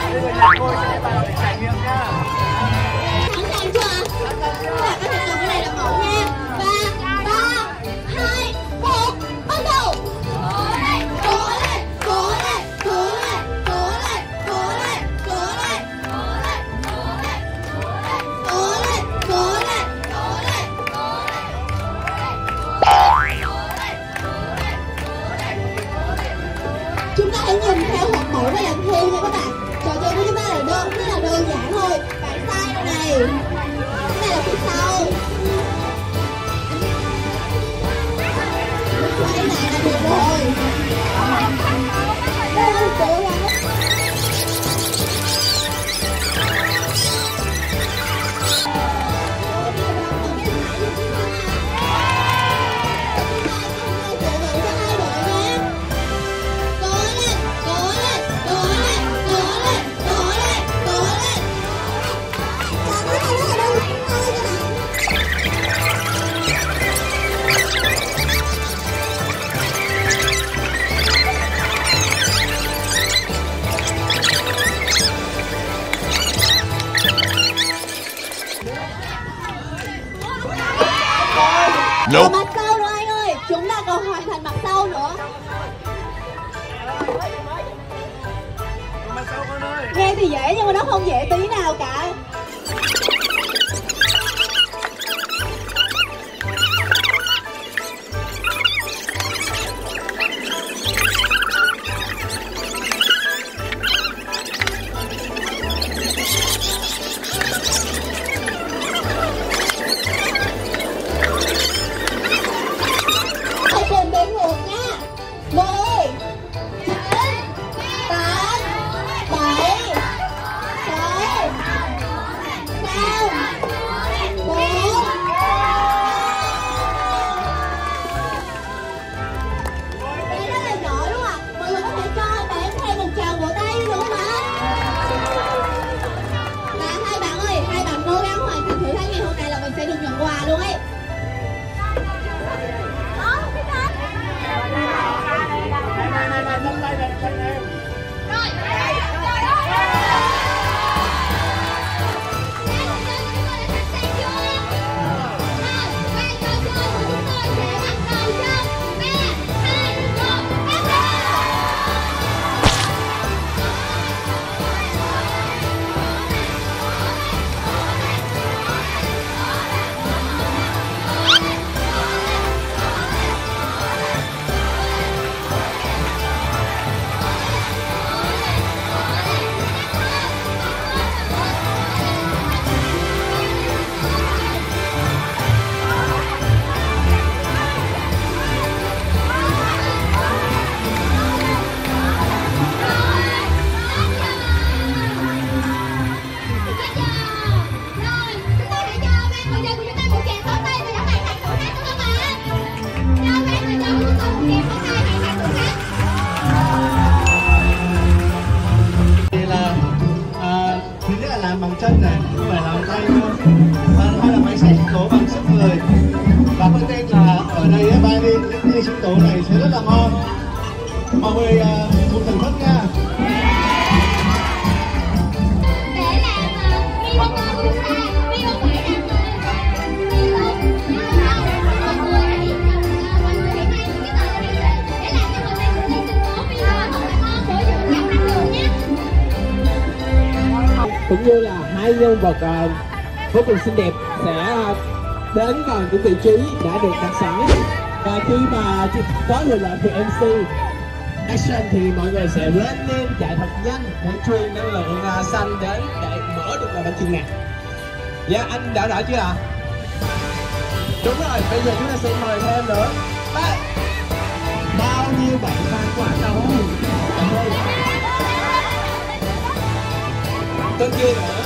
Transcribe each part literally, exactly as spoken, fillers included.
cô sẽ vào để trải nghiệm nha. Sẵn sàng chưa ạ? Các bạn có thể cầm cái này làm mẫu nha. Ba, ba, hai, một, bắt đầu. Cố lên, cố lên, cố lên, cố lên, cố lên, cố lên, cố lên, cố lên, cố lên, cố lên, cố lên, cố lên. Chúng ta hãy nhìn theo hoạt mẫu để làm thi nha các bạn. Trò chơi của chúng ta là đơn, rất là đơn giản thôi. Bạn sai rồi này. Cái này là phía sau. Quay lại là được rồi. Đâu, cố gắng. Nope. Mặt sau rồi anh ơi, chúng ta còn hoàn thành mặt sau nữa. Mặt sau con ơi. Nghe thì dễ nhưng mà nó không dễ tí nào cả. Bằng chân này, không phải làm tay đâu. Hay là máy xay sinh tố bằng sức người. Và có tên là ở đây ba đi đi sinh tố này sẽ rất là ngon. Mọi người cùng thưởng thức nha. Để làm mi bông ngon của chúng ta, mi bông phải làm mi bông. Mọi người hãy mọi người hãy mang những cái tờ này lên để làm cho mình này sinh tố mi bông thật là ngon, bổ dưỡng các năng lượng nhé. Cũng như là hai nhân vật uh, vô cùng xinh đẹp sẽ uh, đến vào những vị trí đã được đặt sẵn. Và khi mà có lời lệnh từ em xê action thì mọi người sẽ lên lên chạy thật nhanh để truyền năng lượng uh, xanh đến để mở được là bánh chưng nè. Dạ anh đã rõ chưa ạ? À? Đúng rồi, bây giờ chúng ta sẽ mời thêm nữa. À, bao nhiêu bạn fan của anh đâu? Tên kia nữa.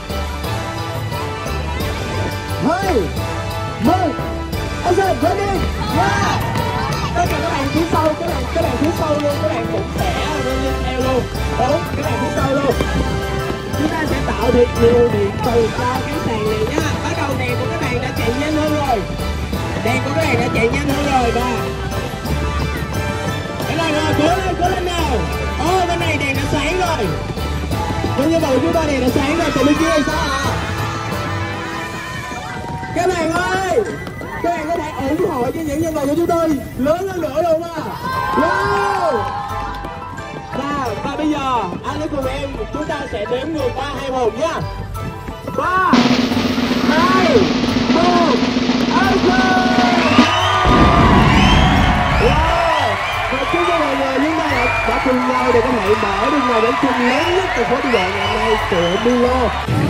Hey, mời, anh sẽ ready, yeah. Tất cả các bạn phía sau, các bạn, các bạn phía sau luôn, các bạn cũng sẽ lên theo luôn. Đúng, các bạn phía sau luôn. Chúng ta sẽ tạo được nhiều điện từ cho cái sàn này nhá. Bắt đầu đèn của các bạn đã chạy nhanh hơn rồi. Đèn của các bạn đã chạy nhanh hơn rồi ba. Cái này rồi, cố lên, cố lên nào. Ô, bên này đèn đã sáng rồi. nhân vật của chúng ta này đã sáng rồi, từ bên kia sao ạ? Các bạn ơi, các bạn có thể ủng hộ cho những nhân vật của chúng tôi lớn hơn nữa luôn à. Wow. Và, và bây giờ anh hãy cùng em chúng ta sẽ đếm ngược ba hai một nha. Ba hai một, action. Wow. Và chúc cho mọi người chúng ta đã, đã cùng nhau để có thể mở được ngày bánh trưng lớn nhất từ phố đi bộ ngày hôm nay của Milo.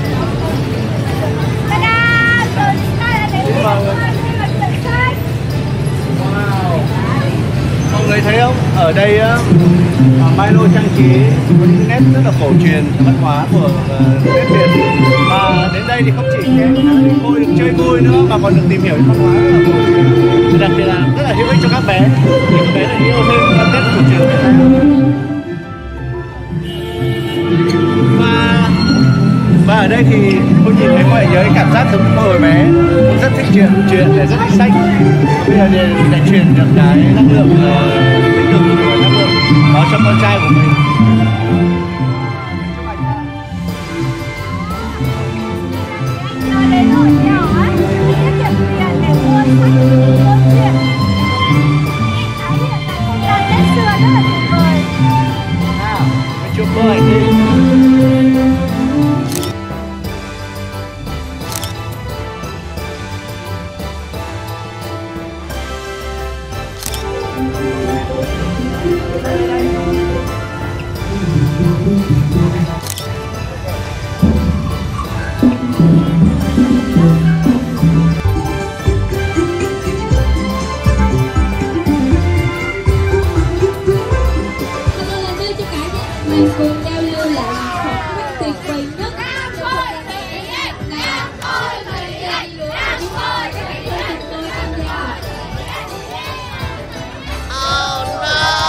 Wow. Mọi người thấy không? Ở đây uh, Milo trang trí có những nét rất là cổ truyền văn hóa của uh, nét Việt. Và đến đây thì không chỉ các cô được chơi vui nữa mà còn được tìm hiểu văn hóa rất là cổ truyền. Đặc biệt là rất là hữu ích cho các bé. Để các bé là yêu thêm văn nét cổ truyền Việt Nam. Và và ở đây thì tôi nhìn thấy mọi người cảm giác giống hồi bé, cũng rất thích chuyện chuyện để rất thích sách. Bây giờ để, để truyền được cái năng lượng tích cực và năng lượng đó cho con trai của mình. Đến hồi nhỏ ấy, tiết kiệm tiền để mua sách, mua chuyện. Thái hiện tại không gian Tết xưa rất là tuyệt vời. Nào, chụp bức ảnh đi. Cùng giao lưu lại khoảnh khắc tuyệt vời nhất trong không gian này. Nào, chơi lúa của chúng tôi, các bạn hãy cùng tôi tham gia. Oh no!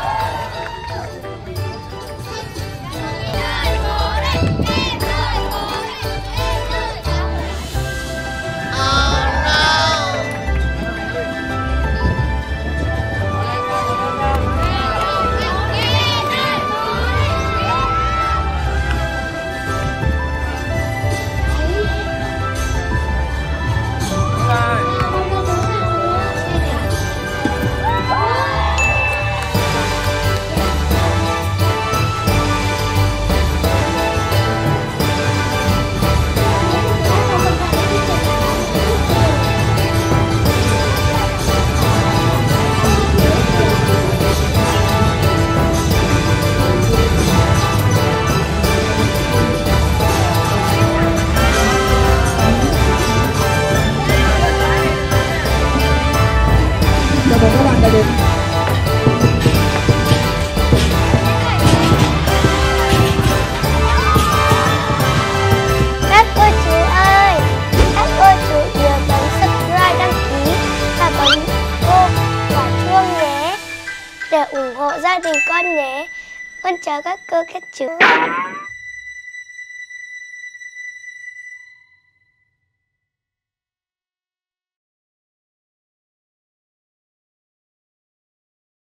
Chào mừng các bạn đã đến. Các cô chú ơi, các cô chú nhớ bấm subscribe, đăng ký và bấm ô quả chuông nhé, để ủng hộ gia đình con nhé. Con chào các cô các chú.